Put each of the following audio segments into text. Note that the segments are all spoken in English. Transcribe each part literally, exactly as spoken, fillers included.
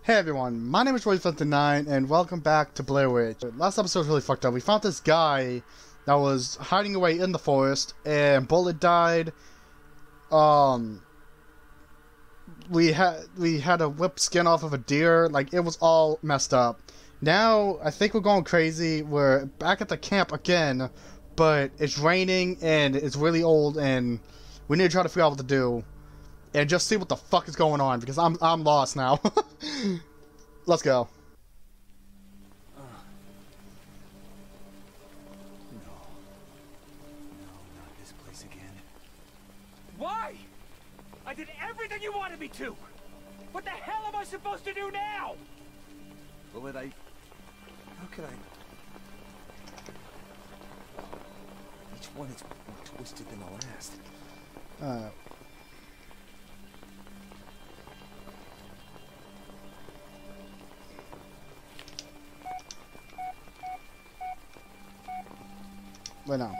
Hey everyone, my name is Roy fifty-nine and welcome back to Blair. Last episode was really fucked up. We found this guy that was hiding away in the forest and Bullet died. Um, we had we had to whip skin off of a deer. Like, it was all messed up. Now I think we're going crazy. We're back at the camp again, but it's raining and it's really old and we need to try to figure out what to do. And just see what the fuck is going on, because I'm I'm lost now. Let's go. Uh, no. No, not this place again. Why? I did everything you wanted me to! What the hell am I supposed to do now? Bullet, I... How could I... Each one is more twisted than the last. Uh... Wait, no.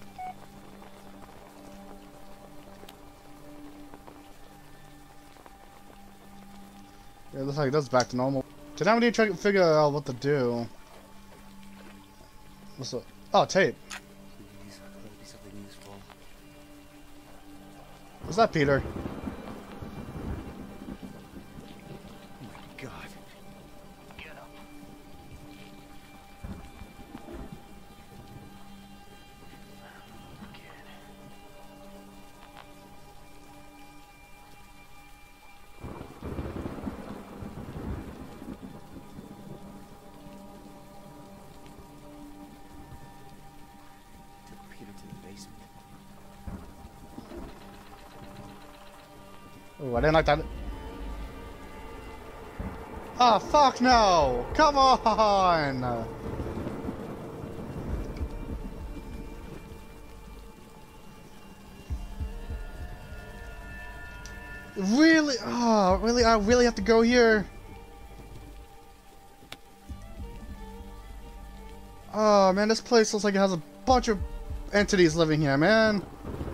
Yeah, it looks like that's back to normal. So now we need to try to figure out what to do. What's up? Oh, tape. Please, let it be something useful. What's that, Peter? Oh my god. Get up. Oh, I didn't like that. Oh, fuck no! Come on! Really? Oh, really? I really have to go here? Oh, man, this place looks like it has a bunch of entities living here, man.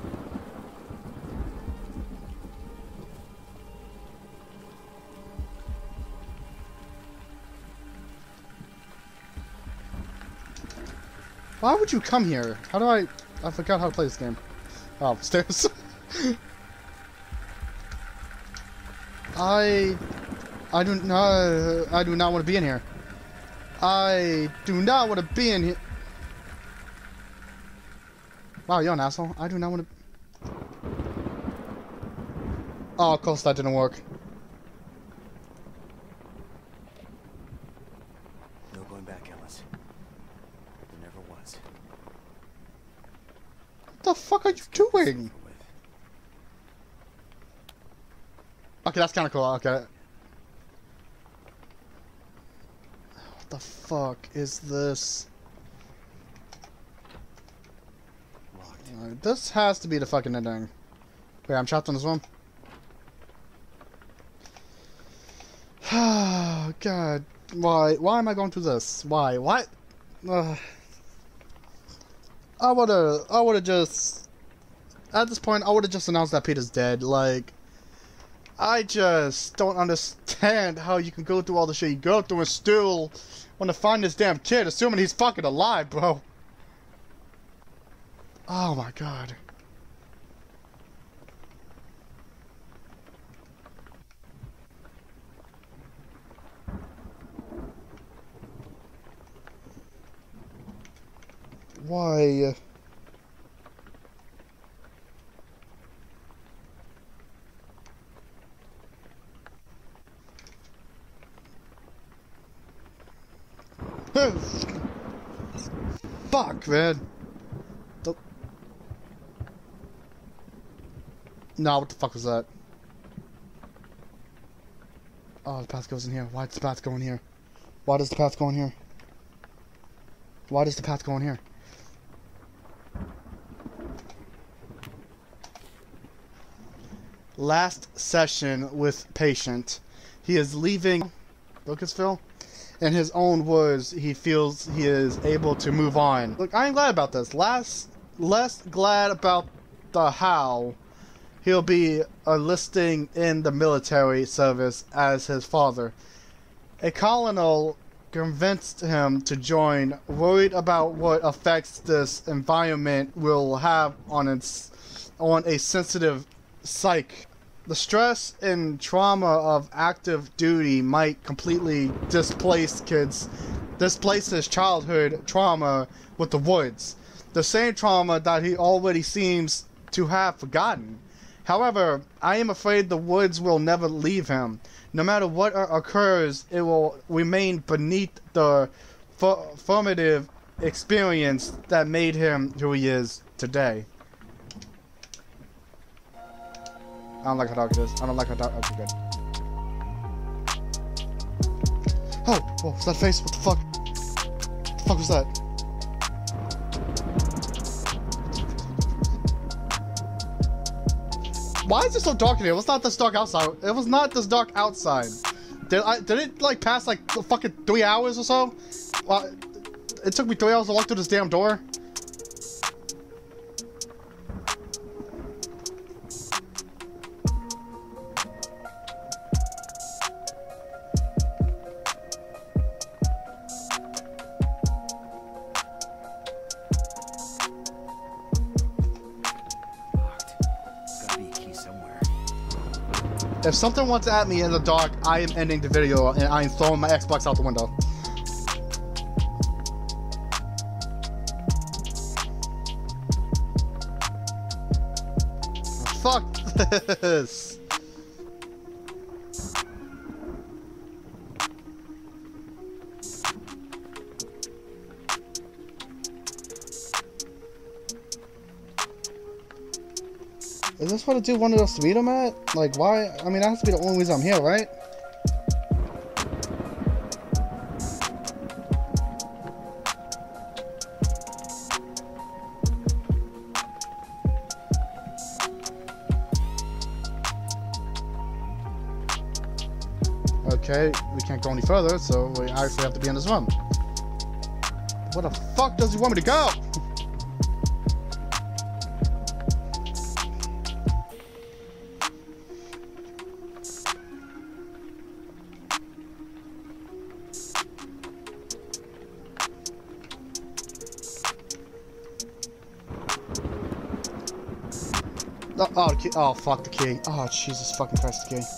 Why would you come here? How do I... I forgot how to play this game. Oh, stairs. I... I do not... I do not want to be in here. I do not want to be in here. Wow, you're an asshole. I do not want to... Oh, of course that didn't work. No going back, Ellis. There never was. What the fuck are you doing? Okay, that's kind of cool. Okay. What the fuck is this? Uh, this has to be the fucking ending. Wait, I'm trapped in this room. Oh, God. Why? Why am I going through this? Why? What? Uh, I would've... I would've just... At this point, I would've just announced that Peter's dead. Like... I just don't understand how you can go through all the shit you go through and still want to find this damn kid, assuming he's fucking alive, bro. Oh my god. Why? Fuck, man. Don't... No, what the fuck was that? Oh, the path goes in here. Why does the path go in here? Why does the path go in here? Why does the path go in here? Last session with patient. He is leaving Lucasville. In his own words, he feels he is able to move on. Look, I am glad about this. Less, less glad about the how. He'll be enlisting in the military service as his father. A colonel convinced him to join, worried about what effects this environment will have on its on a sensitive psyche. The stress and trauma of active duty might completely displace kids, displace his childhood trauma with the woods. The same trauma that he already seems to have forgotten. However, I am afraid the woods will never leave him. No matter what occurs, it will remain beneath the formative experience that made him who he is today. I don't like how dark it is. I don't like how dark. Okay, good. Oh, whoa, was that a face? What the fuck? What the fuck was that? Why is it so dark in here? It was not this dark outside. It was not this dark outside. Did I? Did it like pass like fucking three hours or so? Well, it took me three hours to walk through this damn door. If something wants at me in the dark, I am ending the video and I am throwing my Xbox out the window. Fuck this. Is this what to do one of those to meet him at? Like, why? I mean, that has to be the only reason I'm here, right? Okay, we can't go any further, so we actually have to be in this room. Where the fuck does he want me to go? Oh, oh, the key. Oh, fuck the key. Oh, Jesus fucking Christ, the key.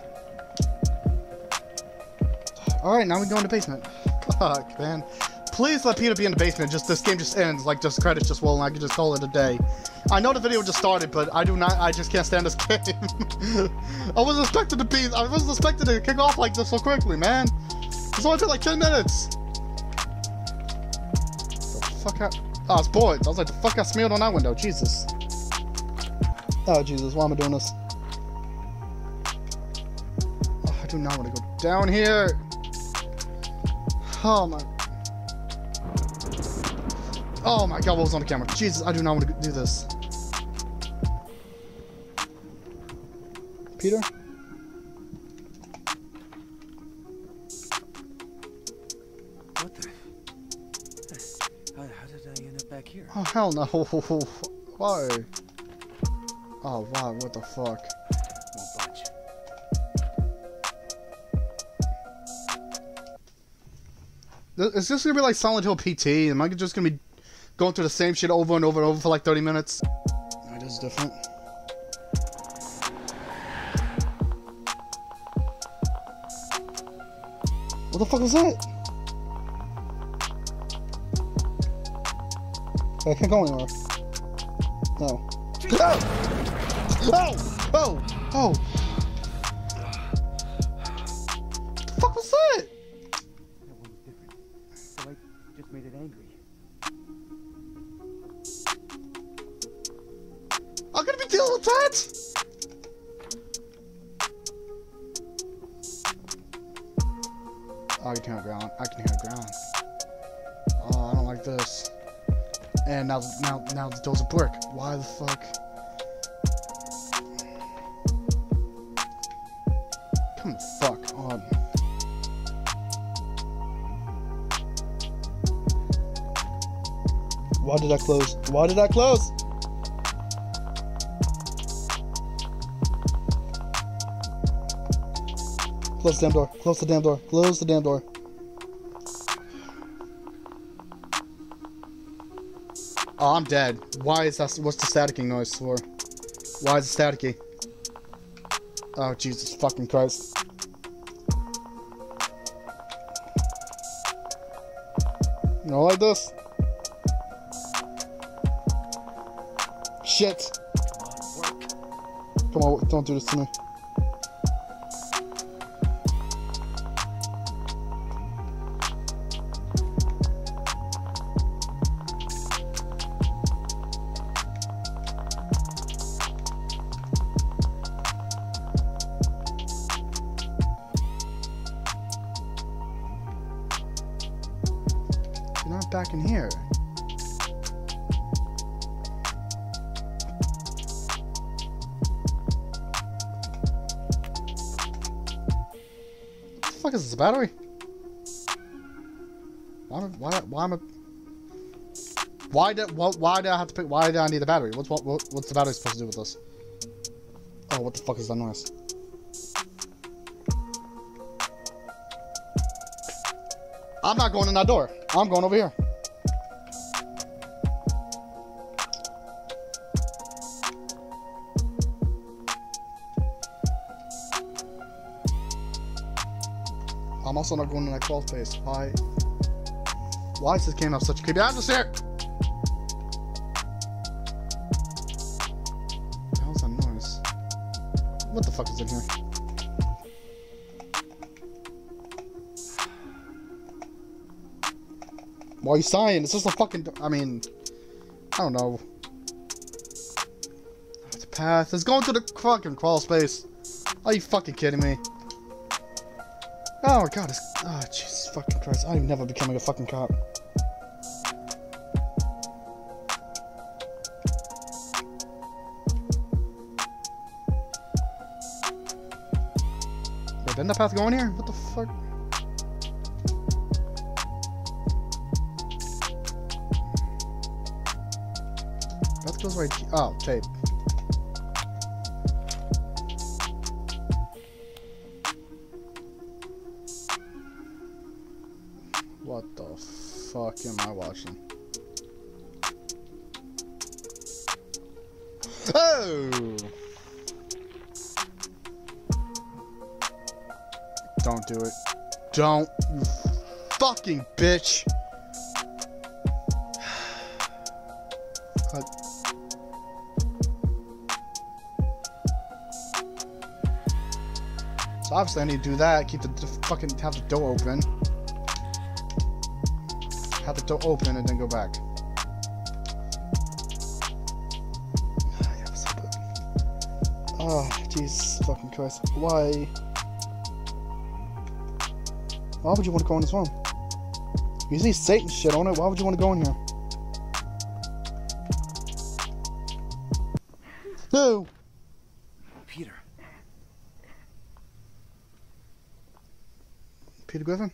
Alright, now we go in the basement. Fuck, man. Please let Peter be in the basement. Just this game just ends, like just credits just roll and I can just call it a day. I know the video just started, but I do not, I just can't stand this game. I wasn't expecting to be, I wasn't expecting to kick off like this so quickly, man. It's only been like ten minutes. The fuck out. Oh, it's boards. I was like, the fuck I smeared on that window. Jesus. Oh, Jesus, why am I doing this? Oh, I do not want to go down here. Oh, my... Oh, my God, what was on the camera? Jesus, I do not want to do this. Peter? What the... How, how did I end up back here? Oh, hell no. Why? Oh, wow, what the fuck? Won't budge. Is this gonna be like Silent Hill P T? Am I just gonna be going through the same shit over and over and over for like thirty minutes? It is different. What the fuck was that? I can't go anywhere. No. No! Oh! Oh! Oh! What the fuck was that? That one was different. The light just made it angry. I'm gonna be dealing with that? Oh, I can hear ground. I can hear ground. Oh, I don't like this. And now, now, now the door's a brick. Why the fuck? Come the fuck on. Why did I close? Why did I close? Close the damn door. Close the damn door. Close the damn door. Oh, I'm dead. Why is that? What's the staticking noise for? Why is it staticky? Oh, Jesus fucking Christ. You know, like this? Shit. Come on, don't do this to me. You're not back in here. What the fuck is this, a battery? Why am I, why, why am I, why did, why, why did I have to pick, why did I need a battery? What's, what, what's the battery supposed to do with this? Oh, what the fuck is that noise? I'm not going in that door. I'm going over here. I'm also not going in that crawl space. Why? Why does this game have such a creepy atmosphere? What the hell's that noise? What the fuck is in here? Why are you sighing? It's just a fucking... I mean... I don't know. The path is going to the fucking crawl space. Are you fucking kidding me? Oh my god, it's... Oh, Jesus fucking Christ. I'm never becoming a fucking cop. Wait, didn't that path go in here? What the fuck? That goes right here. Oh, tape. What the fuck am I watching? Oh! Don't do it. Don't, you fucking bitch! What? So obviously I need to do that, keep the, the fucking, have the door open. Have the door open and then go back. Oh, Jesus fucking Christ. Why? Why would you want to go in this room? You see Satan shit on it, why would you want to go in here? No! Peter. Peter Griffin?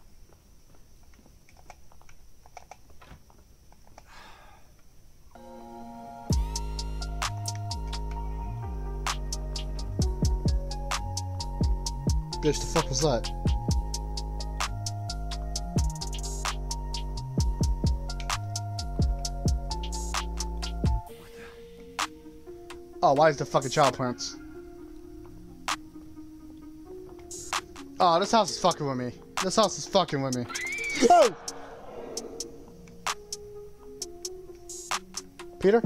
Bitch, the fuck was that? Oh, why is the fucking child parents? Oh, this house is fucking with me. This house is fucking with me. Oh! Peter?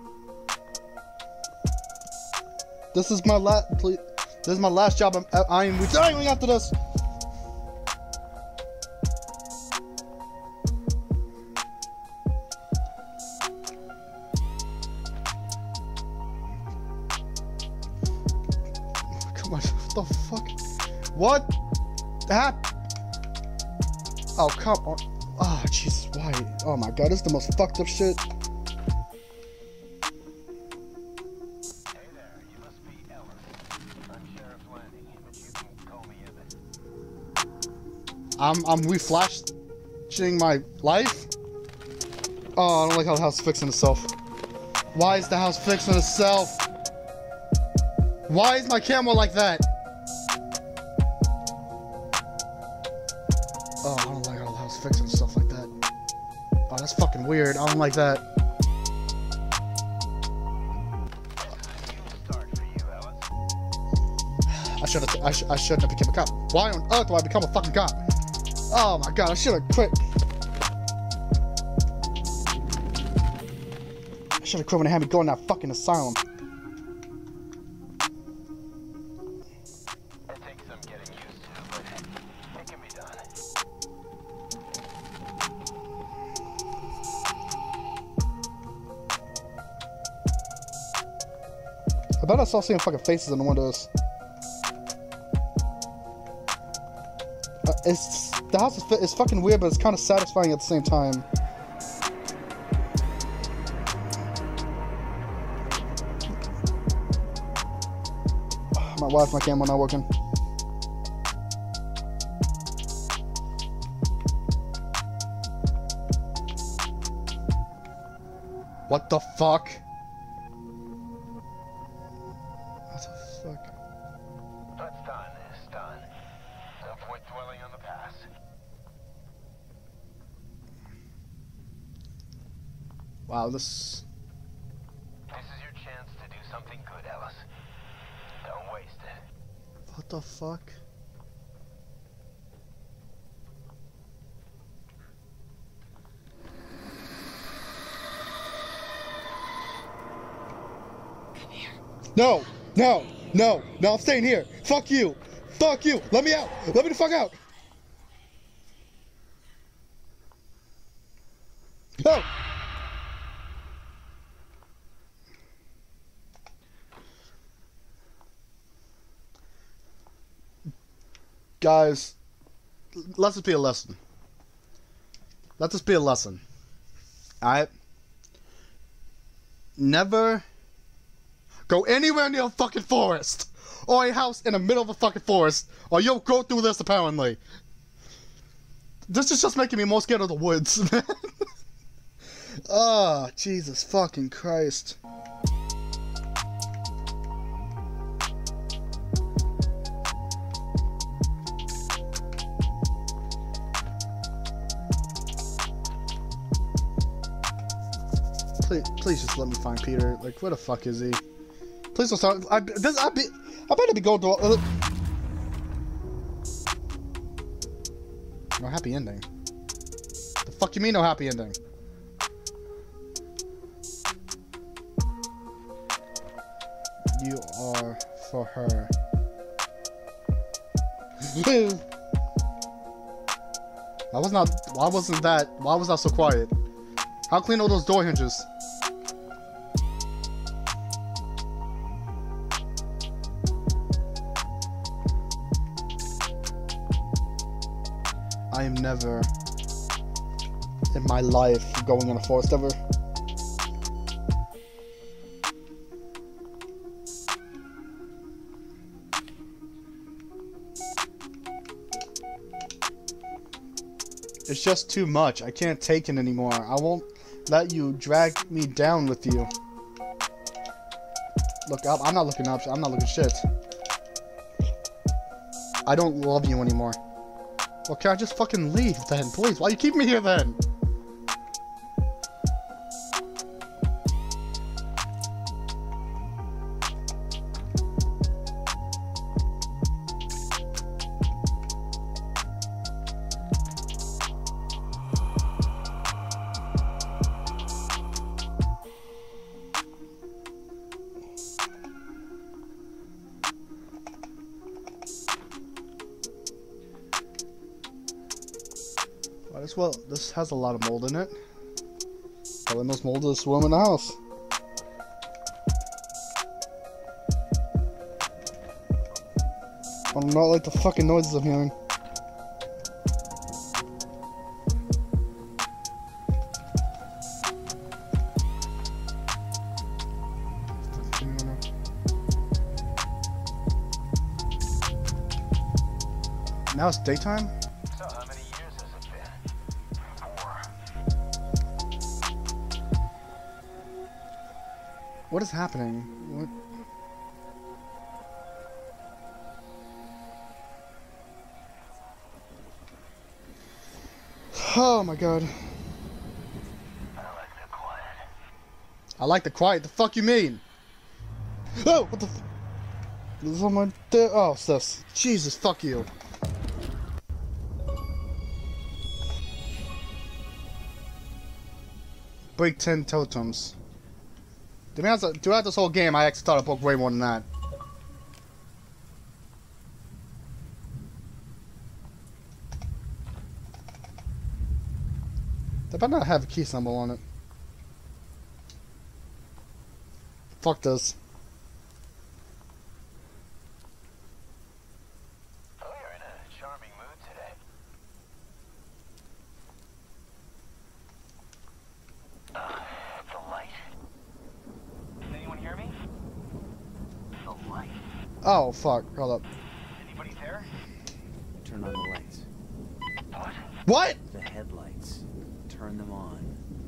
This is my last. Please. This is my last job. I'm, I am retiring after this. Come on, what the fuck? What? That? Oh, come on. Oh, Jesus, why? Oh my god, this is the most fucked up shit. I'm I'm reflashing my life. Oh, I don't like how the house is fixing itself. Why is the house fixing itself? Why is my camera like that? crucifix and stuff like that. Oh, that's fucking weird. I don't like that. I should have. I, sh I shouldn't have become a cop. Why on earth do I become a fucking cop? Oh my god! I should have quit. I should have quit when they had me go in that fucking asylum. It takes some getting used to, but it can be done. I bet I saw seeing fucking faces in the windows. Uh, it's the house is it's fucking weird, but it's kind of satisfying at the same time. My wife, my camera not working. What the fuck? What the fuck? What's done is done. No point dwelling on the past. Wow, this... This is your chance to do something good, Ellis. Don't waste it. What the fuck? Come here. No! No! No! No, I'm staying here! Fuck you! Fuck you! Let me out! Let me the fuck out! No! Guys, let this be a lesson. Let this be a lesson. Alright? Never go anywhere near a fucking forest or a house in the middle of a fucking forest, or you'll go through this apparently. This is just making me more scared of the woods. Ah, oh, Jesus fucking Christ. Please, please just let me find Peter. Like, where the fuck is he? Please don't start. I, this, I, be, I better be going to. Uh, no happy ending. The fuck you mean no happy ending? You are for her. Why was not? Why wasn't that? Why was that so quiet? How clean are those door hinges? I am never in my life going in a forest ever. It's just too much. I can't take it anymore. I won't let you drag me down with you. Look up. I'm not looking up. I'm not looking shit. I don't love you anymore. Well, can I just fucking leave then, please? Why you keep me here then? This well, this has a lot of mold in it. Probably the most moldest room in the house. I do not like the fucking noises I'm hearing. Now it's daytime? What is happening? What? Oh my god. I like the quiet. I like the quiet. The fuck you mean? Oh, what the f- There's someone there. Oh, sis. Jesus, fuck you. Break ten totems. Throughout this whole game, I actually thought I broke way more than that. They better not have a key symbol on it. Fuck this. Oh, you're in a charming mood today. Uh, the light. Can anyone hear me? The light. Oh, fuck. Hold up. Anybody there? Turn on the lights. What? What? The headlights. Turn them on.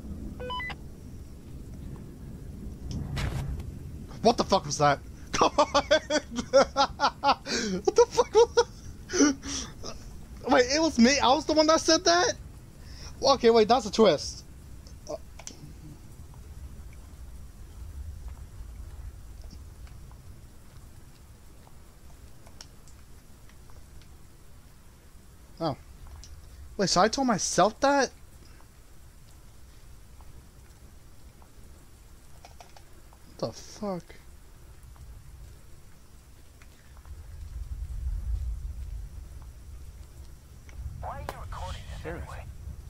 What the fuck was that? Come on! What the fuck was that? Wait, it was me? I was the one that said that? Okay, wait, that's a twist. Uh, oh. Wait, so I told myself that? What the fuck? Why are you recording this anyway?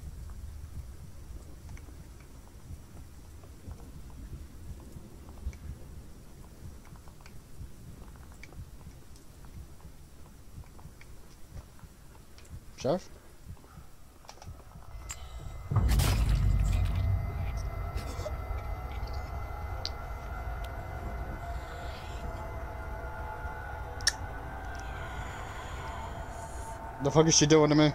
Sheriff? The fuck is she doing to me?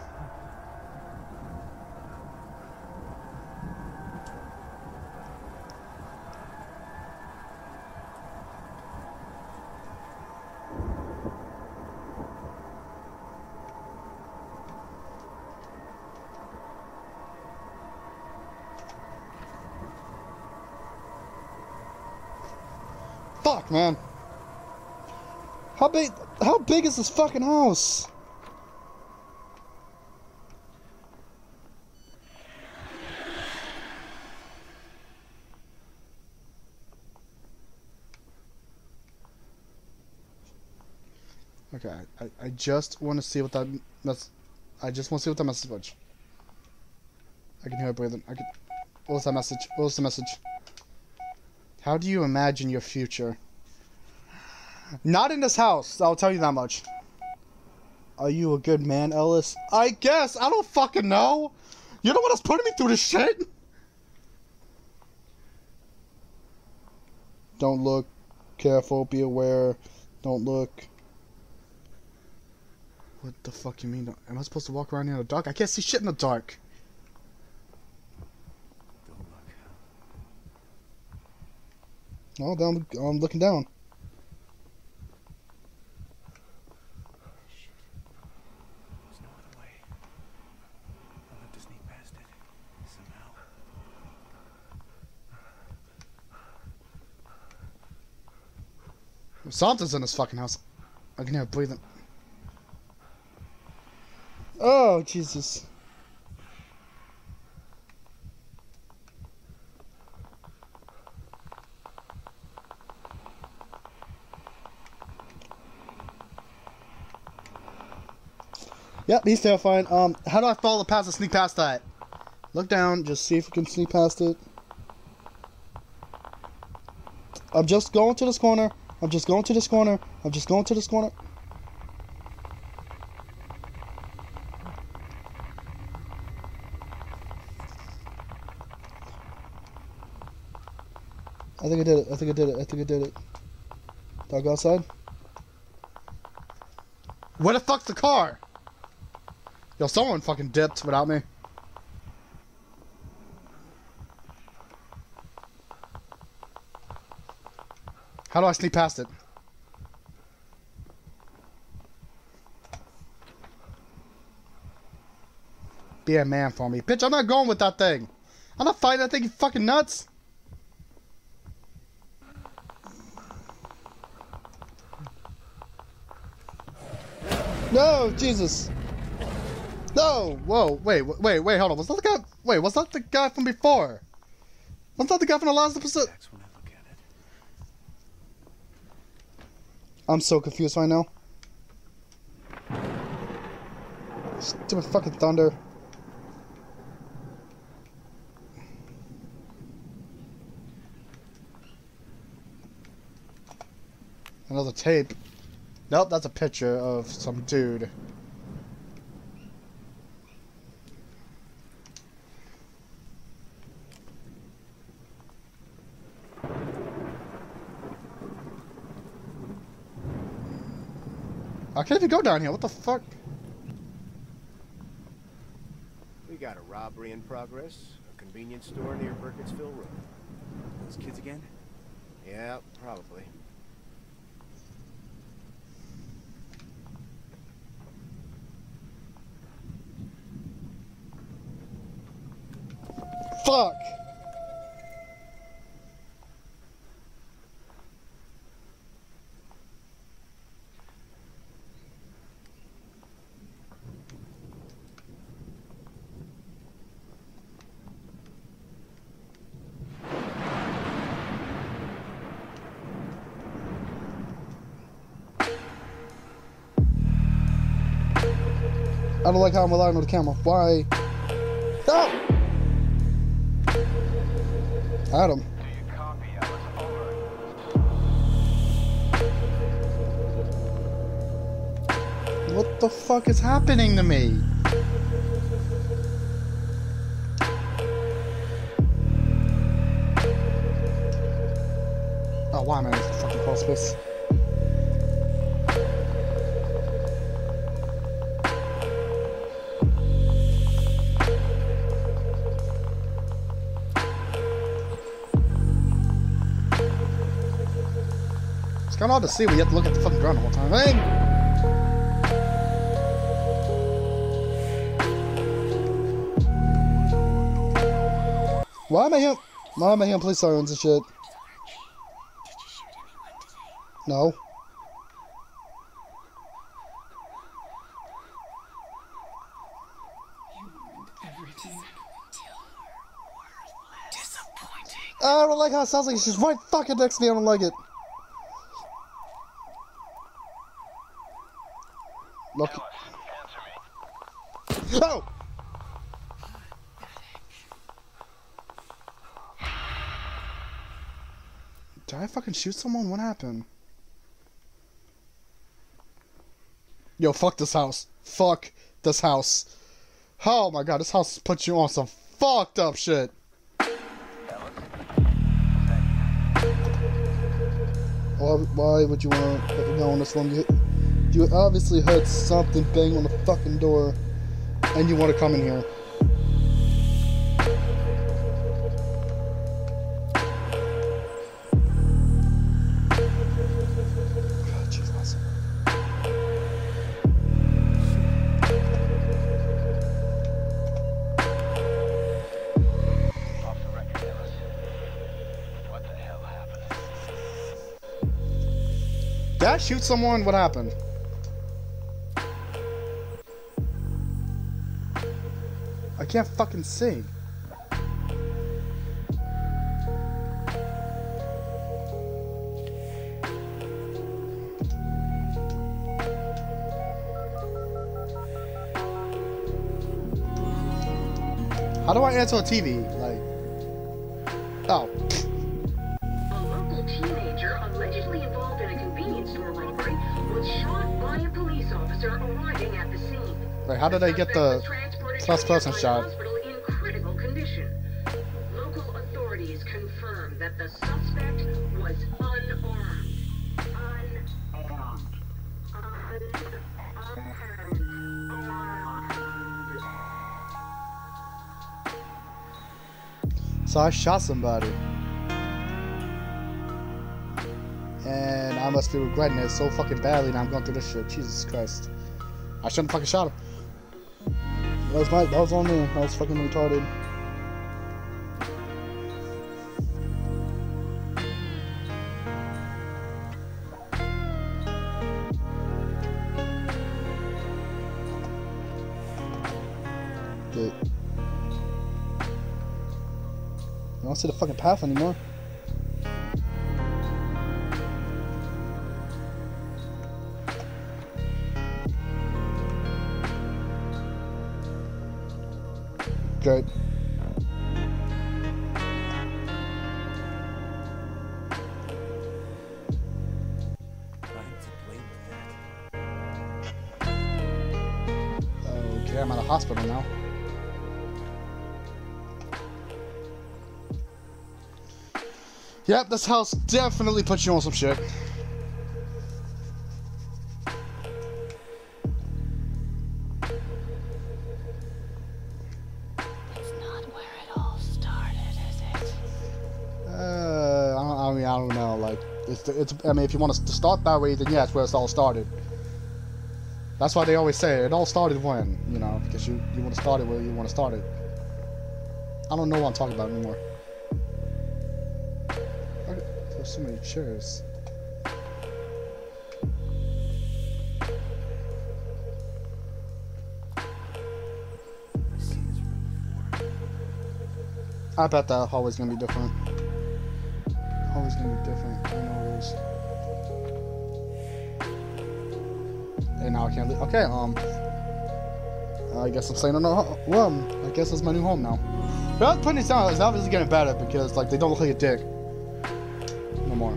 Fuck, man. How big, how big is this fucking house? Okay, I, I just want to see what that mess. I just want to see what that message was. I can hear it breathing. I can. What was that message? What was the message? How do you imagine your future? Not in this house. I'll tell you that much. Are you a good man, Ellis? I guess. I don't fucking know. You're the one that's putting me through this shit. Don't look. Careful. Be aware. Don't look. What the fuck you mean? Am I supposed to walk around here in the dark? I can't see shit in the dark. Don't look. Oh, down. I'm looking down. Shit. There's no other way. I'll have to sneak past it. Somehow. Something's in this fucking house. I can hear it breathing. Oh, Jesus. Yep, he's terrifying. Um, how do I follow past and sneak past that? Look down, just see if we can sneak past it. I'm just going to this corner. I'm just going to this corner. I'm just going to this corner. I think I did it. I think I did it. I think I did it. Do I go outside? Where the fuck's the car? Yo, someone fucking dipped without me. How do I sneak past it? Be a man for me. Bitch, I'm not going with that thing. I'm not fighting that thing, you fucking nuts. No, Jesus. No, whoa, wait, wait, wait, hold on. Was that the guy? Wait, was that the guy from before? Was that the guy from the last episode? I'm so confused right now. Stupid fucking thunder. Another tape. Nope, that's a picture of some dude. I can't even go down here. What the fuck? We got a robbery in progress. A convenience store near Burkittsville Road. Those kids again? Yeah, probably. Fuck! I don't like how I'm relying on the camera. Why? No! Adam. Do you copy? I was over. What the fuck is happening to me? Oh, why am I in this fucking crawl space? It's kind of hard to see when you have to look at the fucking ground the whole time. Hey! Why am I here? Why am I hearing police sirens and shit? No. I don't like how it sounds like she's right fucking next to me. I don't like it. Look. Oh! Did I fucking shoot someone? What happened? Yo, fuck this house. Fuck this house. Oh my god, this house puts you on some fucked up shit. Why, why would you want to go on this one? You, you obviously heard something bang on the fucking door, and you want to come in here. Oh, Jesus. Off the record, Ellis. What the hell happened? Did I shoot someone? What happened? I can't fucking see. How do I answer a T V? Like, oh. A local teenager allegedly involved in a convenience store robbery was shot by a police officer arriving at the scene. Wait, how did they get the first person shot? Hospital in critical condition. Local authorities confirmed that the suspect was unarmed. Unarmed. So I shot somebody. And I must be regretting it so fucking badly now I'm going through this shit. Jesus Christ. I shouldn't fucking shot him. That was my, that was on me. That was fucking retarded. Good. I don't see the fucking path anymore. Good. Okay, I'm at a hospital now. Yep, this house definitely puts you on some shit. I don't know, like, it's, it's, I mean, if you want to start that way, then yeah, it's where it's all started. That's why they always say, it all started when, you know, because you, you want to start it where you want to start it. I don't know what I'm talking about anymore. There's so many chairs. I bet that hallway's gonna be different. Always gonna be different. I know it is. And now I can't leave. Okay, um. I guess I'm staying in the well, I guess that's my new home now. But putting it down, it's obviously getting better because, like, they don't look like a dick. No more.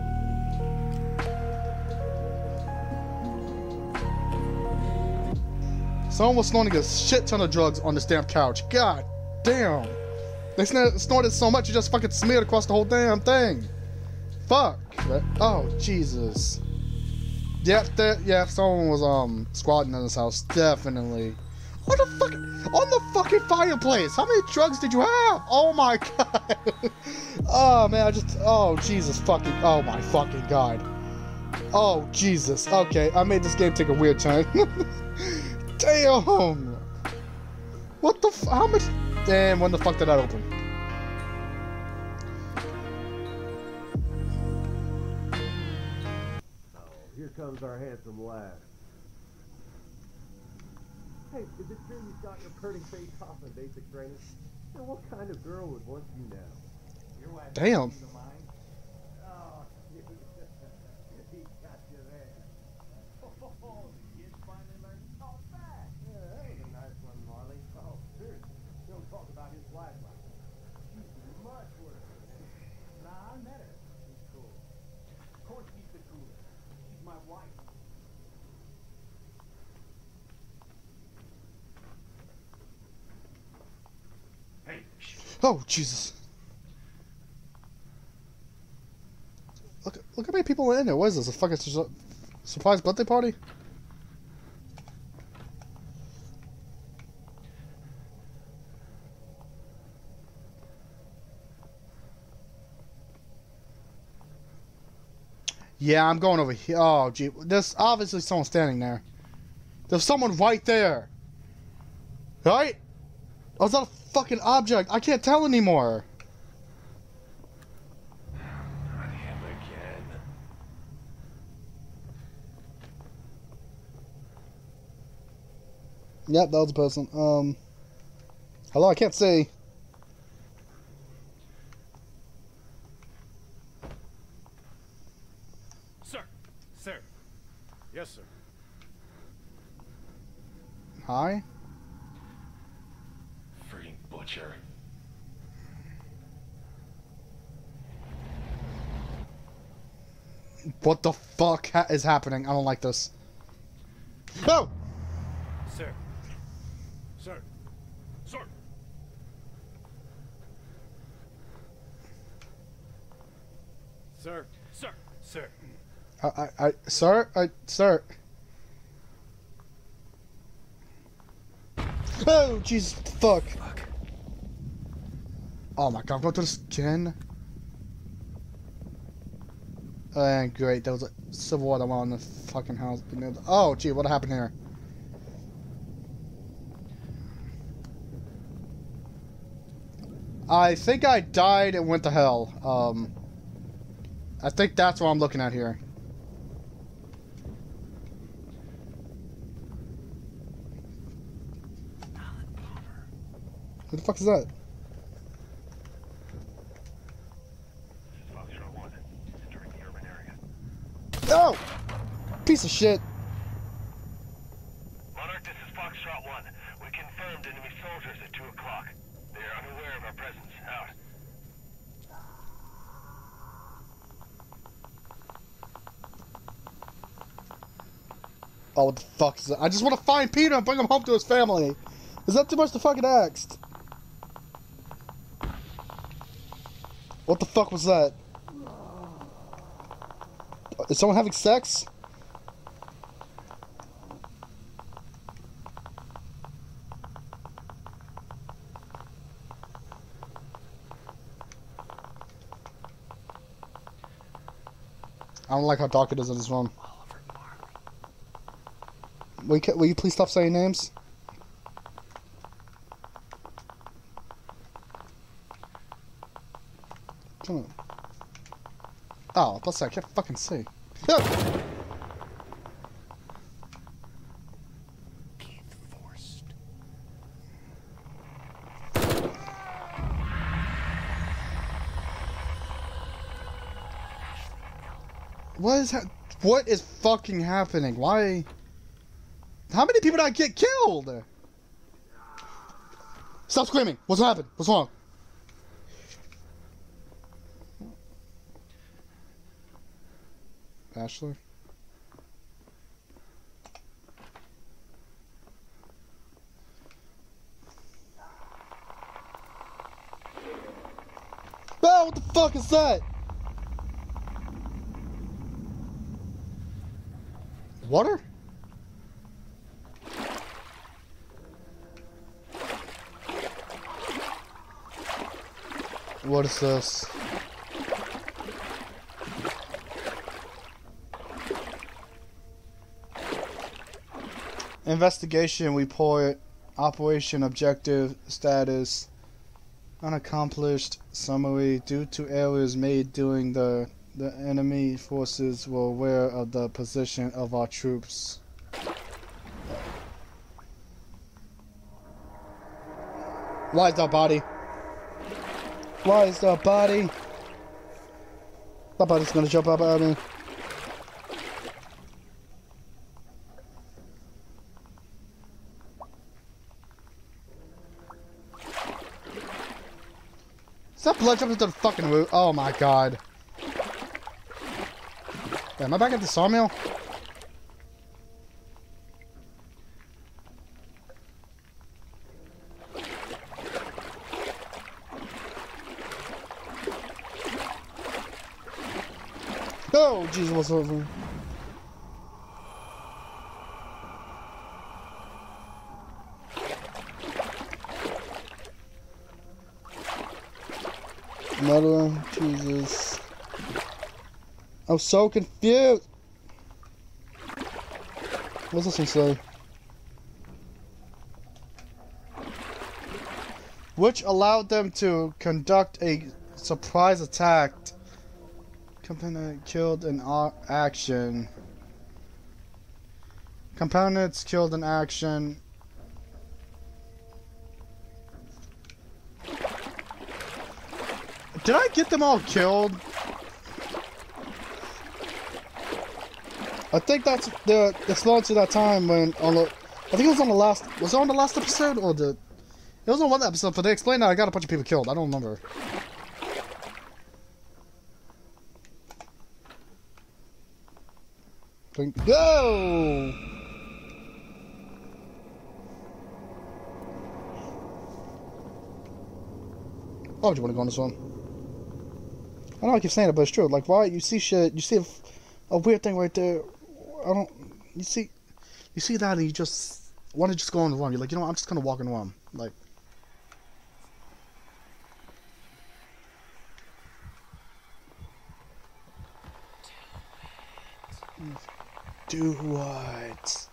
Someone was snorting a shit ton of drugs on this damn couch. God damn. They snorted so much, it just fucking smeared across the whole damn thing. Fuck. Oh, Jesus. Yep, there, yeah, someone was, um, squatting in this house. Definitely. What the fuck? On the fucking fireplace. How many drugs did you have? Oh my god. Oh, man, I just, oh, Jesus fucking, oh my fucking god. Oh, Jesus. Okay, I made this game take a weird turn. Damn. What the f- how much? Damn, when the fuck did that open? Oh, here comes our handsome lad. Hey, is it true you got your pretty face off in basic training? And what kind of girl would want you now? Your wife. Damn. Oh, he got you there. Oh, the kid finally learned to talk back. Yeah, that was a nice one, Marley. Oh, seriously. Don't talk about his wife like that. She's much worse than him. Nah, I met her. She's cool. Of course she's the coolest. She's my wife. Hey. Oh, Jesus. Look, look how many people are in there. What is this? A fucking su surprise birthday party? Yeah, I'm going over here. Oh, gee. There's obviously someone standing there. There's someone right there. Right? Oh, is that a fucking object? I can't tell anymore. Not him again. Yep, that was a person. Um, hello, I can't see. Sir, sir. Yes, sir. Hi? Freaking butcher. What the fuck ha is happening? I don't like this. Oh! Sir. Sir. Sir. Sir. Sir. Sir. I, I, I, sir, I, sir. Oh, Jesus, fuck. Fuck. Oh my god, I'm going through this again. And great, there was a civil war that went on in the fucking house. Oh, gee, what happened here? I think I died and went to hell. Um, I think that's what I'm looking at here. Who the fuck is that? Oh! Piece of shit. Monarch, this is Foxtrot one. We confirmed enemy soldiers at two o'clock. They are unaware of our presence. Out. Oh, what the fuck is that? I just want to find Peter and bring him home to his family. Is that too much to fucking ask? What the fuck was that? Is someone having sex? I don't like how dark it is in this room. Will you, will you please stop saying names? Come on. Oh, plus I can't fucking see. Ah! What is ha what is fucking happening? Why? How many people did I get killed? Stop screaming! What's happened? What's wrong? Ashler? Oh, what the fuck is that? Water? What is this? Investigation report, operation objective, status, unaccomplished, summary. Due to errors made during the the enemy forces were aware of the position of our troops. Why is that body? Why is that body? That body's gonna jump up at me. Is that blood jumping into the fucking roof? Oh my god. Wait, am I back at the sawmill? Oh, Jesus, what's over? Murderer, Jesus. I'm so confused. What's this one say? Which allowed them to conduct a surprise attack. Component killed in action. Components killed in action. Did I get them all killed? I think that's the it's going to that time when on the I think it was on the last was it on the last episode or the it was on one episode, but they explained that I got a bunch of people killed. I don't remember. Go! Why would you want to go on this one? I know I keep saying it, but it's true. Like, why? You see shit, you see a, a weird thing right there. I don't, you see, you see that and you just want to just go on the run. You're like, you know what, I'm just going to walk in the run. Like, do what?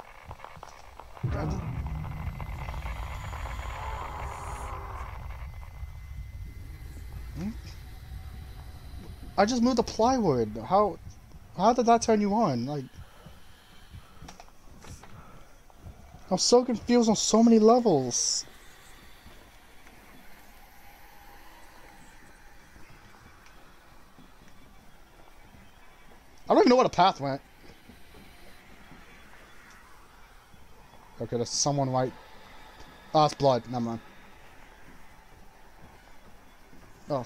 I just moved the plywood. How how did that turn you on? Like, I'm so confused on so many levels. I don't even know where the path went. Okay, there's someone right. Oh, it's blood. Never mind. Oh.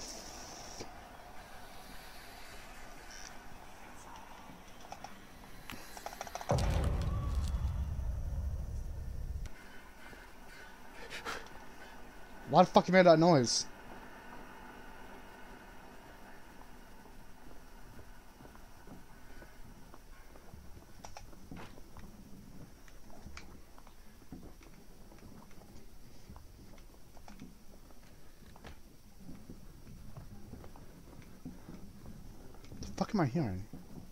Why the fuck you made that noise? The fuck am I hearing?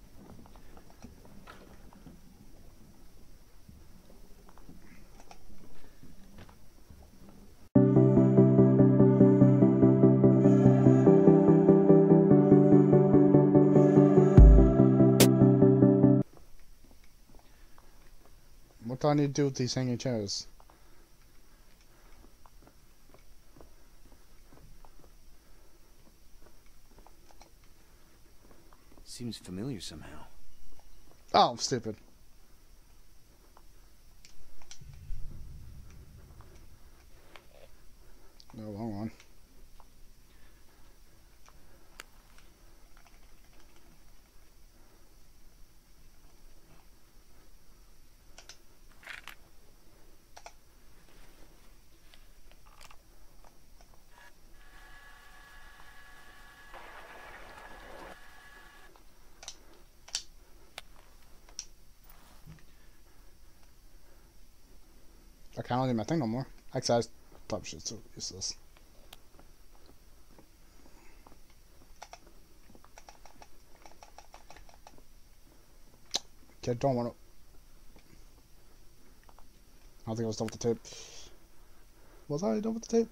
What do I need to do with these hanging chairs? Seems familiar somehow. Oh, I'm stupid. No, hold on. I can't do my thing no more. Actually, I probably should still use this. Okay, don't want to. I don't think I was done with the tape. Was I done with the tape?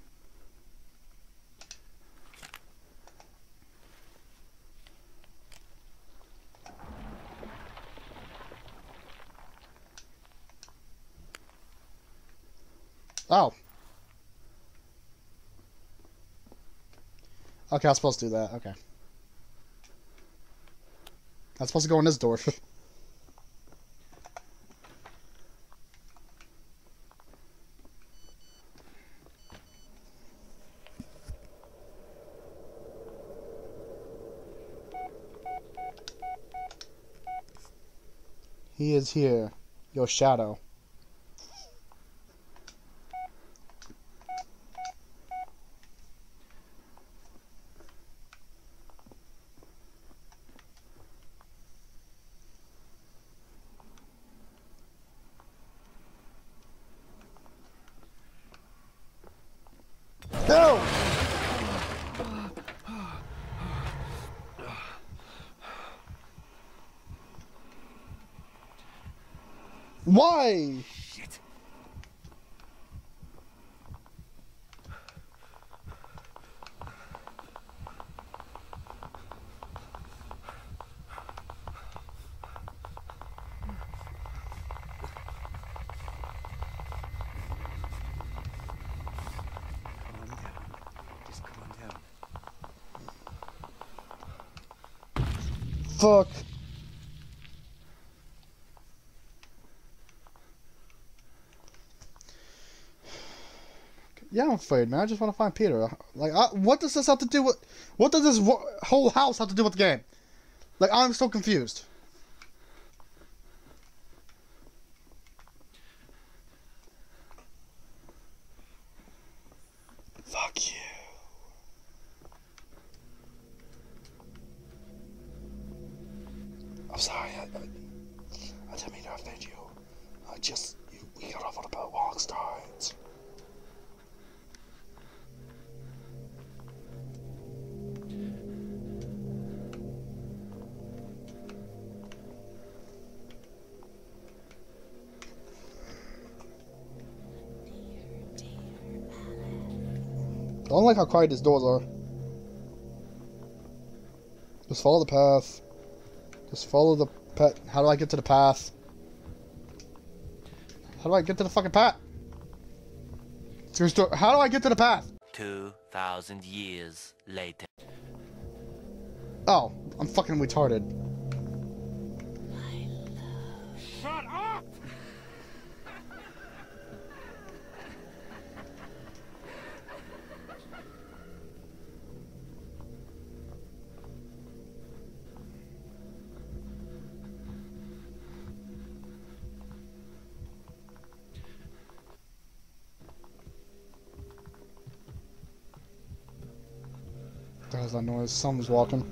Oh. Okay, I was supposed to do that. Okay. I was supposed to go in this door. He is here. Your shadow. No! Why? Shit. Calm down. Just calm down. Fuck. Yeah, I'm afraid, man. I just want to find Peter. Like, I, what does this have to do with... What does this wo- whole house have to do with the game? Like, I'm so confused. Fuck you. I'm sorry. I, I, I didn't mean to offend you. I just... You, we got off on a bit wrong start. I don't like how quiet these doors are. Just follow the path. Just follow the path. How do I get to the path? How do I get to the fucking path? How do I get to the path? Two thousand years later. Oh, I'm fucking retarded. Shut up! What the hell's that noise? Someone's walking.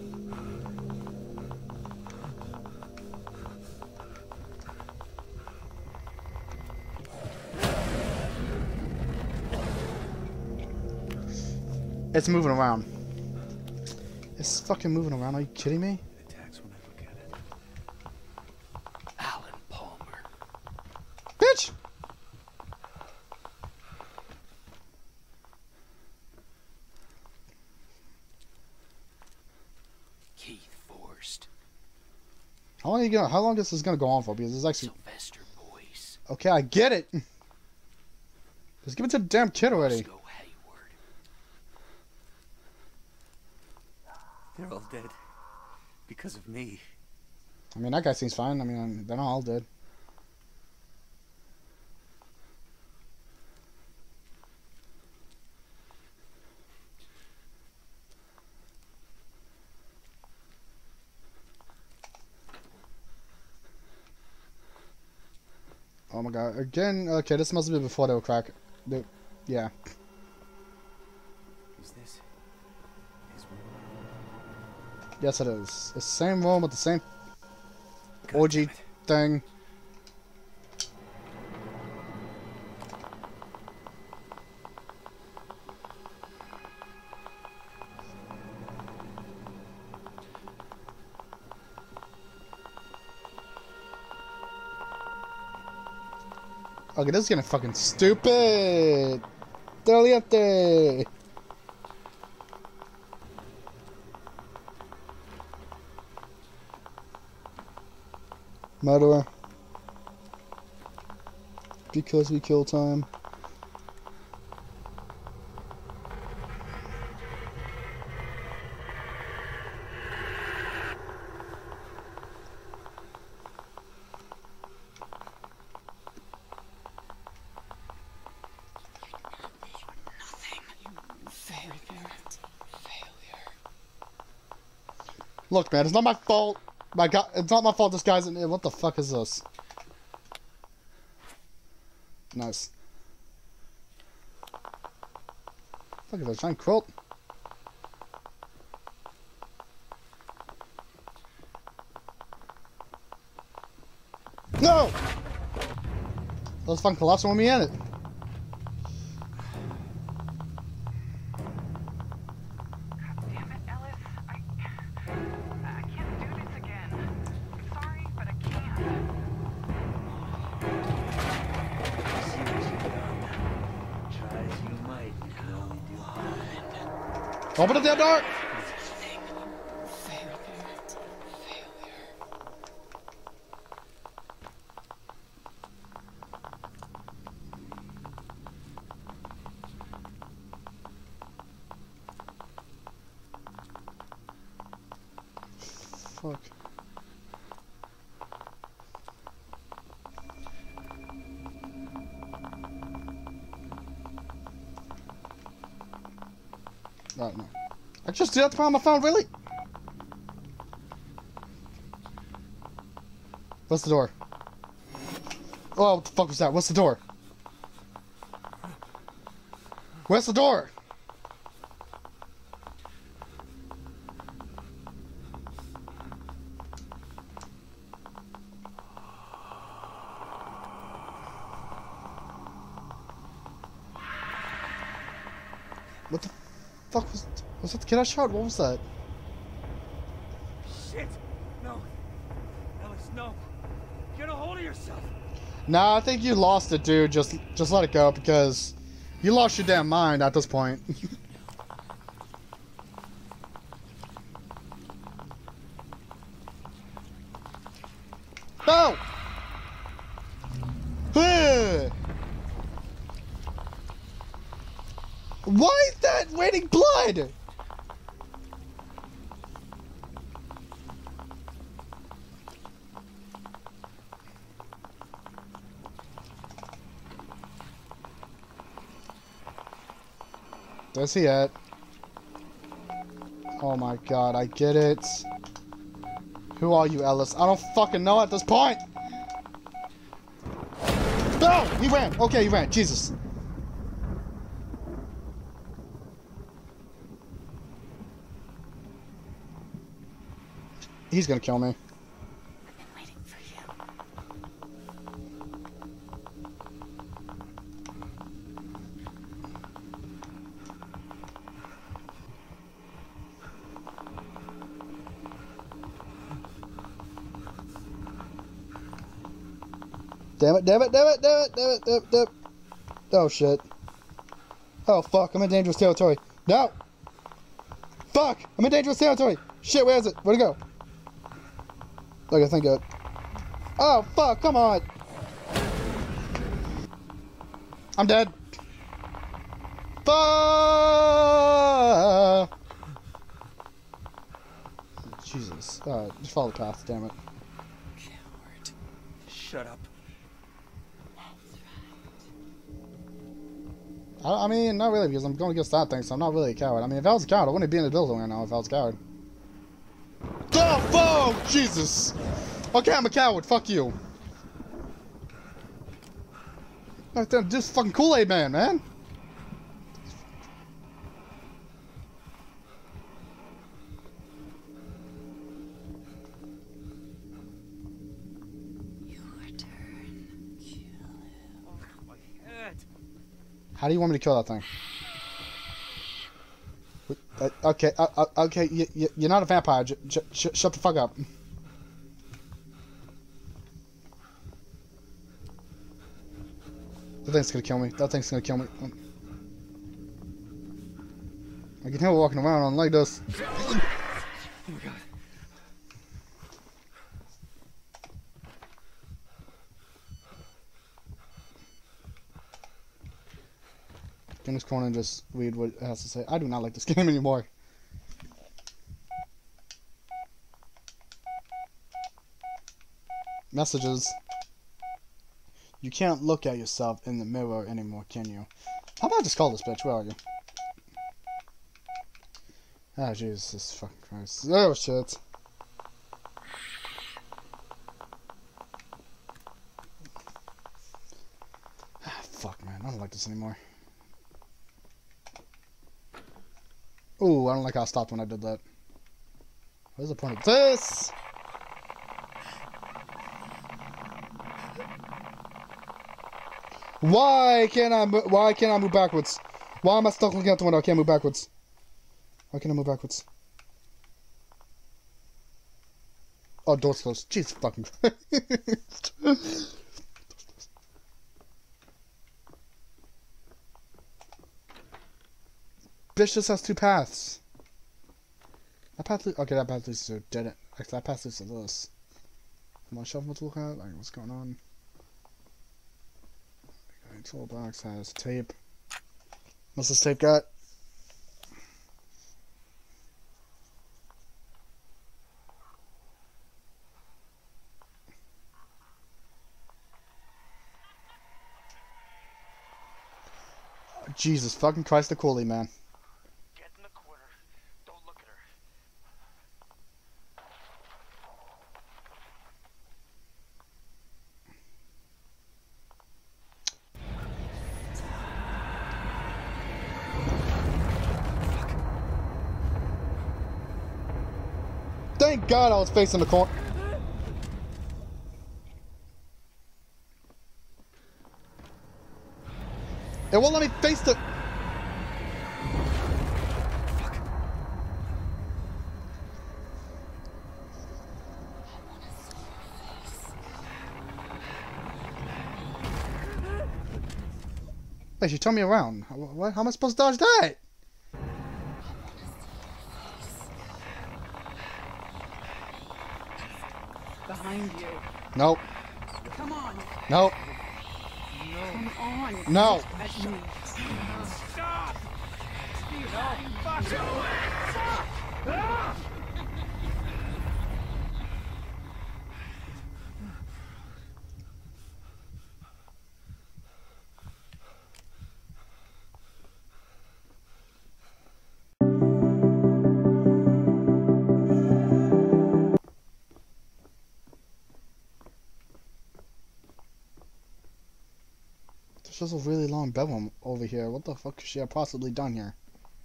It's moving around. It's fucking moving around. Are you kidding me? It attacks when I look at it. Alan Palmer. Bitch! Keith Forrest. How long are you gonna? How long is this gonna go on for? Because it's actually. Sylvester Boyce. Okay, I get it. Just give it to the damn kid already. Roscoe Hayward. They're all dead. Because of me. I mean, that guy seems fine. I mean, they're not all dead. Oh my god. Again, okay, this must have been before they were crack. They, yeah. Is this his room? Yes, it is. It's the same room with the same God orgy damn it. thing. Okay, this is getting fucking stupid. Doliente. Murderer. Because we kill time. Look, man, it's not my fault. My God, it's not my fault. This guy's in. What the fuck is this? Nice. Fuck is that giant quilt? No! That was fun collapsing with me in it. Damn it, Ellis. I... I can't do this again. I'm sorry, but I can't. See what you've done. Try as you might, you can only do one. Open the damn door! Fuck. Oh, no. I just did that to find my phone, really? What's the door? Oh, what the fuck was that? What's the door? Where's the door? What the fuck was... Was that the kid I shot? What was that? Shit! No. Ellis, no. Get a hold of yourself. Nah, I think you lost it, dude. Just, just let it go, because you lost your damn mind at this point. Why is that raining blood? Where's he at? Oh my god, I get it. Who are you, Ellis? I don't fucking know at this point! No! He ran! Okay, he ran. Jesus. He's gonna kill me. I've been waiting for you. Damn it, damn it, damn it, damn it, damn it, damn it, damn it. Oh shit. Oh fuck, I'm in dangerous territory. No! Fuck! I'm in dangerous territory! Shit, where is it? Where'd it go? Okay, thank God. Oh fuck, come on! I'm dead. Fuck! Jesus. Uh, just follow the path, damn it. Coward. Shut up. I, I mean, not really, because I'm going against that thing, so I'm not really a coward. I mean, if I was a coward, I wouldn't be in the building right now if I was a coward. Oh, fuck! Jesus! Okay, I'm a coward, fuck you. Like that, just fucking Kool-Aid man, man. Your turn. Kill him. Oh, my head. How do you want me to kill that thing? Uh, okay, uh, uh, okay, you, you, you're not a vampire. J j sh shut the fuck up. That thing's gonna kill me. That thing's gonna kill me. I can hear it walking around on like this. Oh my god. Get in this corner and just read what it has to say. I do not like this game anymore. Messages. You can't look at yourself in the mirror anymore, can you? How about I just call this bitch? Where are you? Ah, oh, Jesus fucking Christ. Oh, shit. Ah, fuck, man. I don't like this anymore. Ooh, I don't like how I stopped when I did that. What's the point of this? Why can't I? Why can't I move backwards? Why am I stuck looking out the window? I can't move backwards. Why can't I move backwards? Oh, door's closed. Jesus fucking Christ. Bitch just has two paths. That path, okay, that path leads to dead end. Actually, that path leads to this. Come on, shelf, let's look at. Like, what's going on? Okay, toolbox has tape. What's this tape got? Oh, Jesus fucking Christ, the Cooley man. Get in the corner. Don't look at her. Thank God I was facing the corner. It won't let me face the... Wait, she turned me around. What? How am I supposed to dodge that? Behind you. Nope. Come on. Nope. Come on. No. Let me. Stop! You fucking Stop! Ah! There's just a really long bedroom over here. What the fuck could she have possibly done here?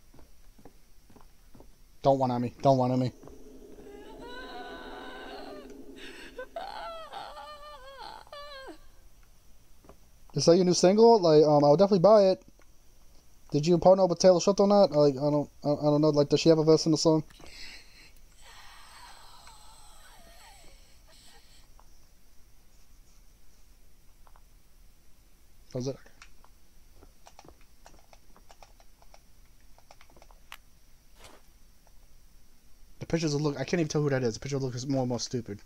Don't one on me. Don't one on me. Is that your new single? Like, um, I'll definitely buy it. Did you partner up with Taylor Swift on that? Like, I don't, I, I don't know. Like, does she have a verse in the song? Was it? The pictures look. I can't even tell who that is. The picture looks more and more stupid.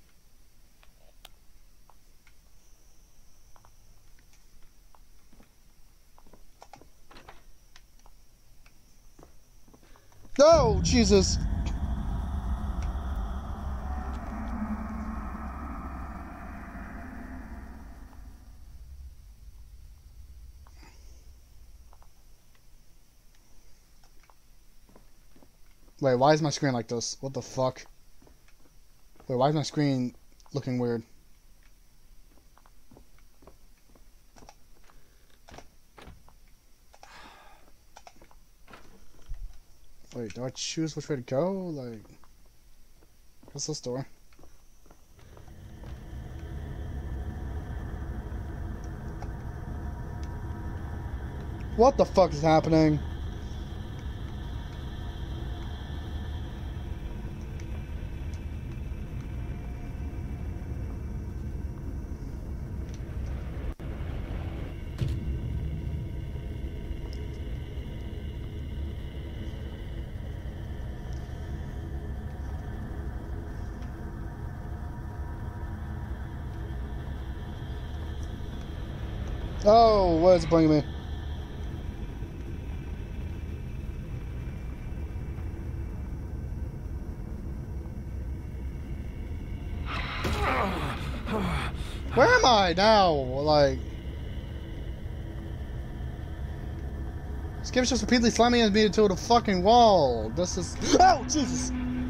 No, Jesus. Wait, why is my screen like this? What the fuck? Wait, why is my screen looking weird? Wait, do I choose which way to go? Like, what's this door? What the fuck is happening? Oh, where's it bringing me? Where am I now? Like, this game's just repeatedly slamming me into the fucking wall. This is. Oh, Jesus!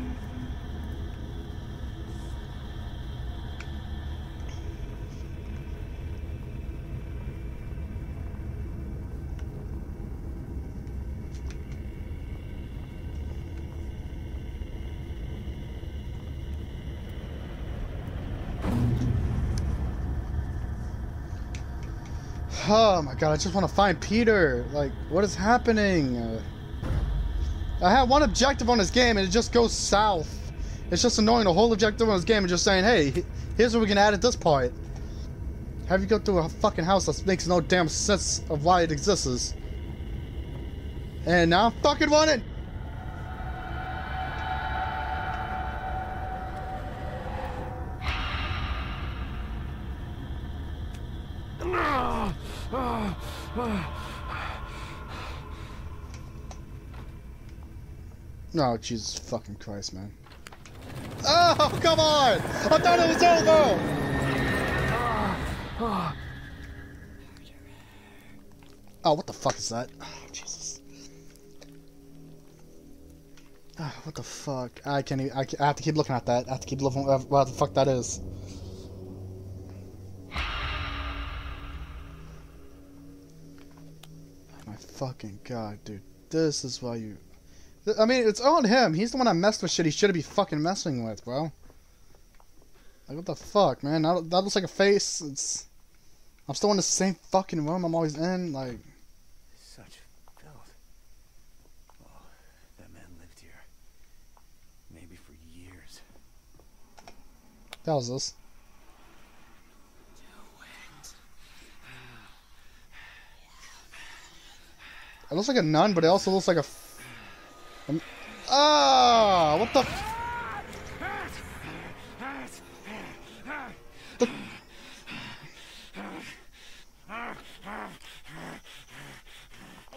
Oh my god, I just want to find Peter. Like, what is happening? Uh, I have one objective on this game and it just goes south. It's just annoying. The whole objective on this game is just saying, hey, here's what we can add at this part. Have you go through a fucking house that makes no damn sense of why it exists. And now I'm fucking running! No, oh, Jesus fucking Christ, man. Oh, come on! I thought it was over! Oh, what the fuck is that? Oh, Jesus. Oh, what the fuck? I can't even, I, I have to keep looking at that. I have to keep looking at what the fuck that is. My fucking god, dude. This is why you... I mean, it's on him. He's the one that messed with shit he shouldn't be fucking messing with, bro. Like, what the fuck, man? That, that looks like a face. It's... I'm still in the same fucking room I'm always in, like... Such filth. Oh, that man lived here. Maybe for years. That was this. It looks like a nun, but it also looks like a... Um, ah! What the... F the...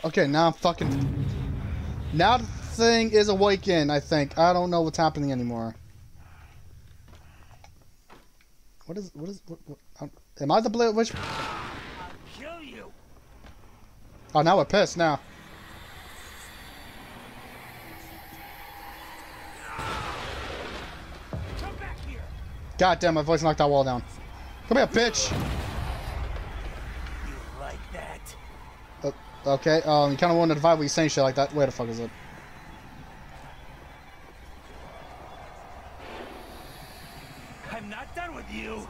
Okay, now I'm fucking... Now the thing is awakened, I think. I don't know what's happening anymore. What is... What is... What, what, um, am I the Blair Witch? I'll kill you. Oh, now we're pissed now. Come back here. God damn, my voice knocked that wall down. Come here, bitch! You like that? Uh, okay, um, you kind of want to divide what you're saying shit like that. Where the fuck is it? I'm not done with you.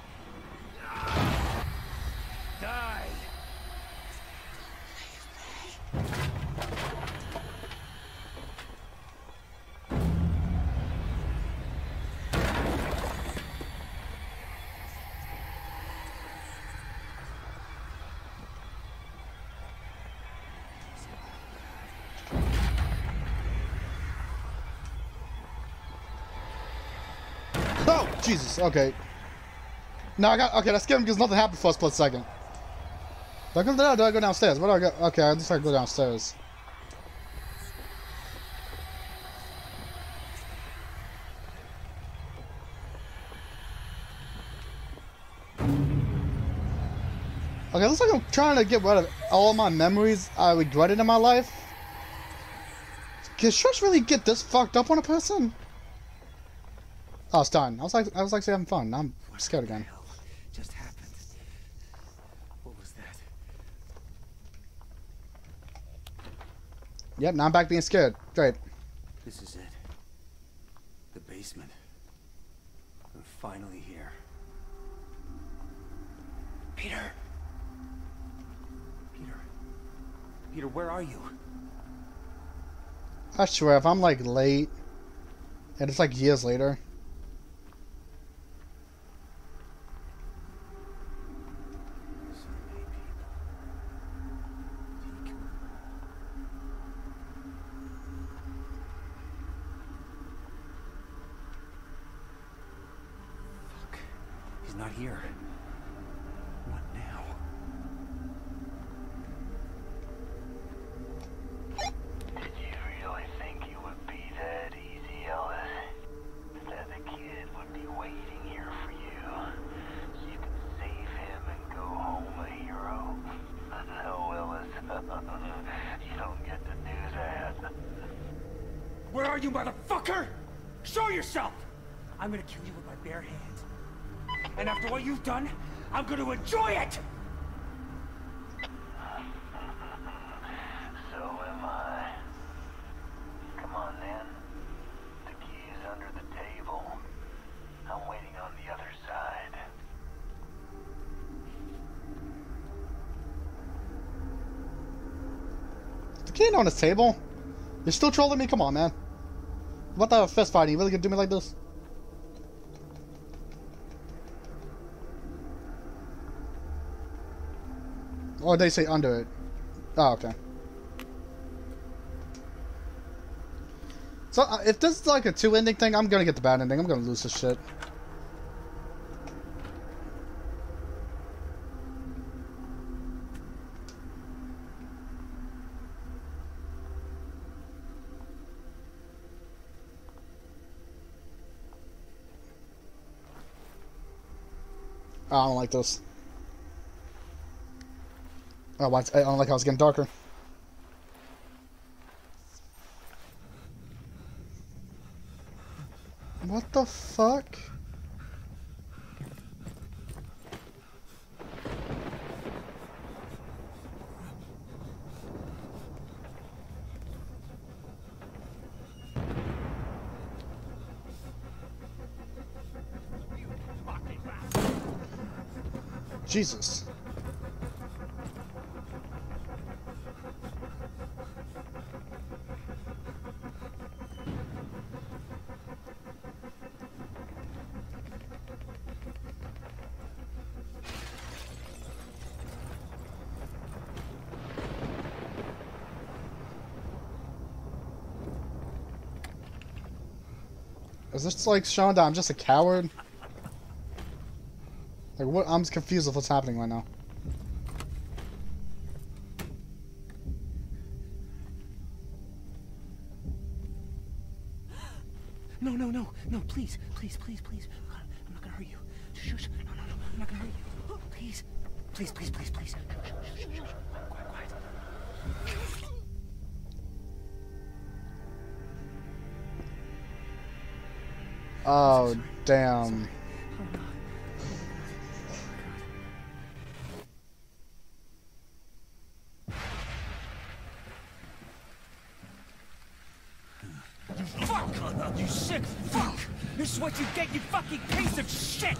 Die. Oh, Jesus, okay. No, I got, okay, let's get him because nothing happened for a split second. Do I go down, do I go downstairs? What do I go? Okay, I just gotta go downstairs. Okay, looks like I'm trying to get rid of all my memories I regretted in my life. Can sharks really get this fucked up on a person? Oh, it's done. I was like, I was actually having fun. Now I'm scared again. What the hell just happened? What was that? Yep, now I'm back being scared. Great. This is it. The basement. We're finally here. Peter! Peter. Peter, where are you? I swear, if I'm like late, and it's like years later. So many people. Fuck. He's not here. What now? Did you really think it would be that easy, Ellis? That the kid would be waiting here for you, so you can save him and go home a hero? No, Ellis. You don't get to do that. Where are you, motherfucker? Show yourself! I'm gonna kill you with my bare hands. And after what you've done, I'm gonna enjoy it! So am I. Come on, then. The key is under the table. I'm waiting on the other side. The kid on his table? You're still trolling me? Come on, man. What the fist fighting? You really gonna do me like this? Or they say under it. Oh, okay. So, uh, if this is like a two-ending thing, I'm gonna get the bad ending. I'm gonna lose this shit. Oh, I don't like this. Oh, I don't like how it's getting darker. What the fuck? Jesus. Is this like showing that I'm just a coward? Like what? I'm just confused with what's happening right now. no, no, no, no, please, please, please, please. I'm not gonna hurt you. Shh, shh, no, no, no, I'm not gonna hurt you. Please, please, please, please, please. Shh, shh, shh, shh, shh. Quiet, quiet, quiet. Oh, damn. Fuck! You sick fuck! This is what you get, you fucking piece of shit!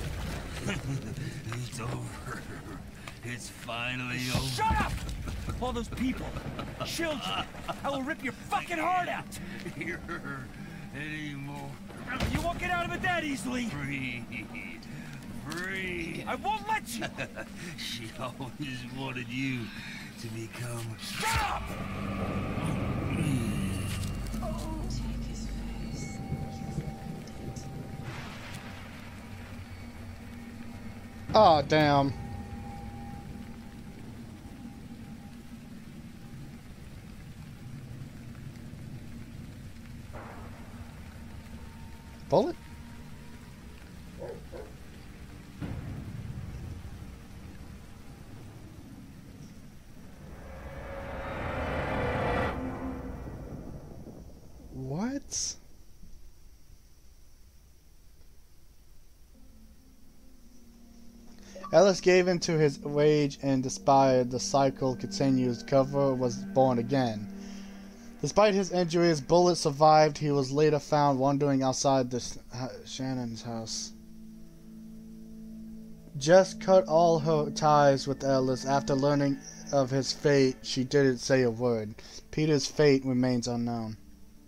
It's over. It's finally over. Shut up! All those people, children, I will rip your fucking heart out! Here anymore. You won't get out of it that easily! Breathe. Breathe. I won't let you! She always wanted you to become... Shut up! Take his face. Oh, damn. Bullet? What? Ellis gave in to his rage and despite the cycle continues. Cover was born again. Despite his injuries, Bullet survived. He was later found wandering outside the Shannon's house. Jess cut all her ties with Ellis. After learning of his fate, she didn't say a word. Peter's fate remains unknown.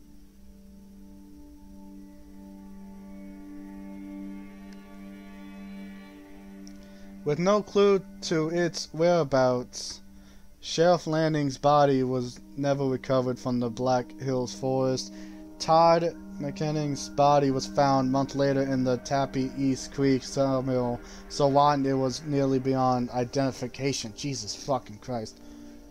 With no clue to its whereabouts, Sheriff Lanning's body was never recovered from the Black Hills forest. Todd McKinnon's body was found months later in the Tappy East Creek sawmill, so rotten it was nearly beyond identification. Jesus fucking Christ.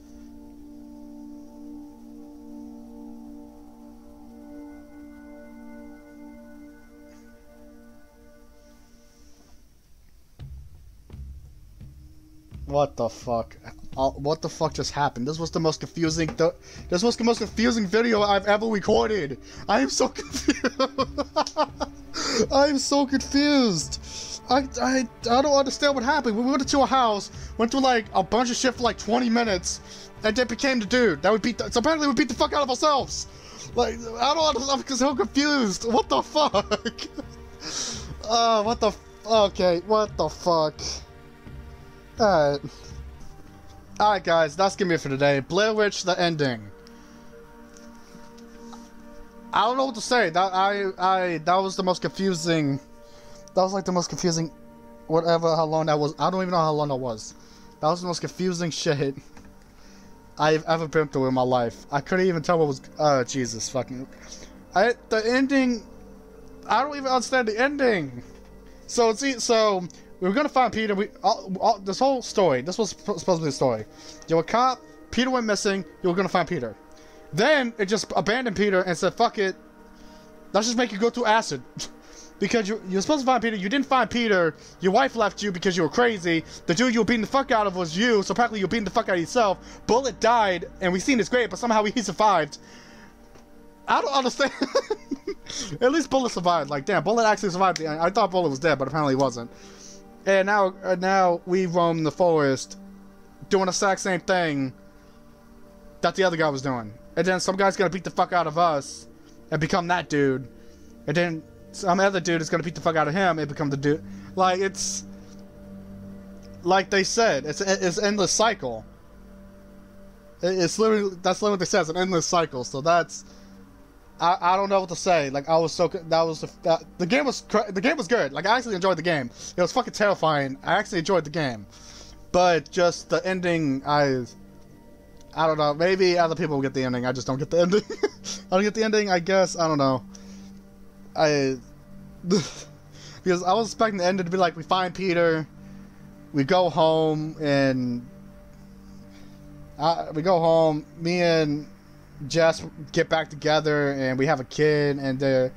What the fuck? Uh, what the fuck just happened? This was the most confusing. Th this was the most confusing video I've ever recorded. I am so confused. I am so confused. I, I I don't understand what happened. We went into a house, went through like a bunch of shit for like twenty minutes, and then became the dude that would beat. The, so apparently we beat the fuck out of ourselves. Like I don't understand. I'm so confused. What the fuck? Uh, what the? F okay, what the fuck? Alright. Alright guys, that's gonna be it for today. Blair Witch, the ending. I don't know what to say. That I I that was the most confusing. That was like the most confusing whatever how long that was. I don't even know how long that was. That was the most confusing shit I've ever been through in my life. I couldn't even tell what was uh Jesus fucking I the ending I don't even understand the ending. So it's so we were gonna find Peter. We all, all, this whole story. This was supposed to be the story. You were a cop. Peter went missing. You were gonna find Peter. Then it just abandoned Peter and said, "Fuck it. Let's just make you go through acid." Because you you're supposed to find Peter. You didn't find Peter. Your wife left you because you were crazy. The dude you were beating the fuck out of was you. So apparently you were beating the fuck out of yourself. Bullet died, and we seen his grave, but somehow he survived. I don't understand. At least Bullet survived. Like damn, Bullet actually survived. I thought Bullet was dead, but apparently he wasn't. And now, uh, now we roam the forest, doing the exact same thing that the other guy was doing. And then some guy's gonna beat the fuck out of us and become that dude. And then some other dude is gonna beat the fuck out of him and become the dude. Like it's, like they said, it's it's endless cycle. It's literally that's literally what they said. It's an endless cycle. So that's. I, I don't know what to say. Like I was so that was the that, the game was the game was good. Like I actually enjoyed the game. It was fucking terrifying. I actually enjoyed the game, but just the ending. I I don't know. Maybe other people will get the ending. I just don't get the ending. I don't get the ending. I guess I don't know. I because I was expecting the ending to be like we find Peter, we go home and I, we go home. Me and Jess get back together and we have a kid and the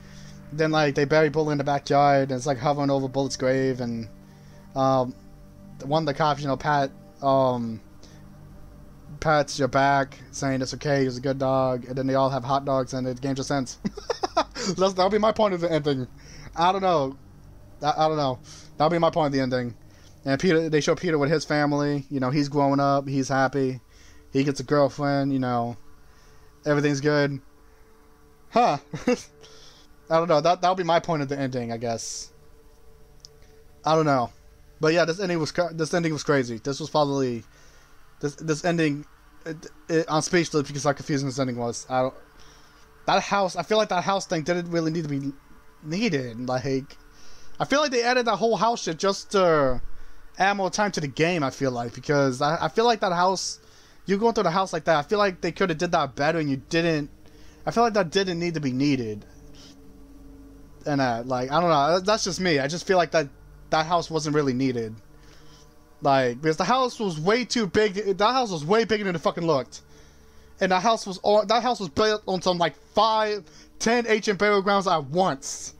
then like they bury Bullet in the backyard, and it's like hovering over Bullet's grave, and um, one of the cops, you know, pat um, pats your back, saying it's okay, he's a good dog, and then they all have hot dogs, and the game just ends. That's, that'll be my point of the ending. I don't know. I, I don't know. That'll be my point of the ending. And Peter, they show Peter with his family. You know, he's growing up. He's happy. He gets a girlfriend. You know, everything's good. Huh. I don't know. That that'll be my point of the ending, I guess. I don't know. But yeah, this ending was this ending was crazy. This was probably this this ending. It, it, I'm speechless because how confusing this ending was. I don't. That house. I feel like that house thing didn't really need to be needed. Like, I feel like they added that whole house shit just to add more time to the game. I feel like because I, I feel like that house. You going through the house like that. I feel like they could have did that better, and you didn't. I feel like that didn't need to be needed. And uh, like I don't know. That's just me. I just feel like that that house wasn't really needed. Like because the house was way too big. That house was way bigger than it fucking looked. And that house was all, that house was built on some like five, ten ancient burial grounds at once.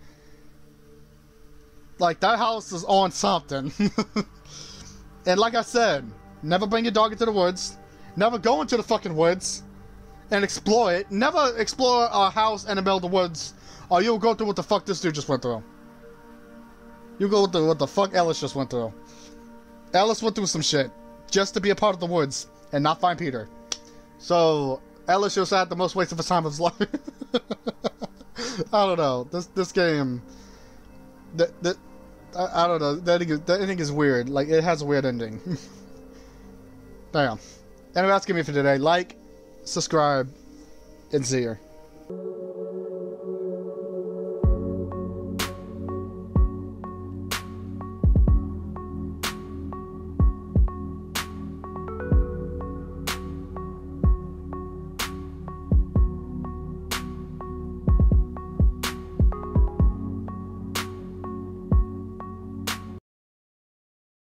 Like that house is on something. And like I said, never bring your dog into the woods. Never go into the fucking woods and explore it. Never explore a house in the middle of the woods, or you'll go through what the fuck this dude just went through. You go through what the fuck Ellis just went through. Ellis went through some shit just to be a part of the woods and not find Peter. So Ellis just had the most waste of his time of his life. I don't know. This this game, that that I, I don't know. That ending, that ending is weird. Like it has a weird ending. Damn. Anyway, that's gonna be it for today. Like, subscribe, and see you.